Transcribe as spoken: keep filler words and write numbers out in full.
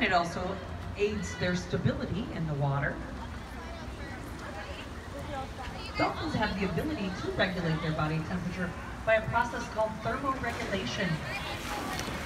and it also aids their stability in the water. Dolphins have the ability to regulate their body temperature by a process called thermoregulation.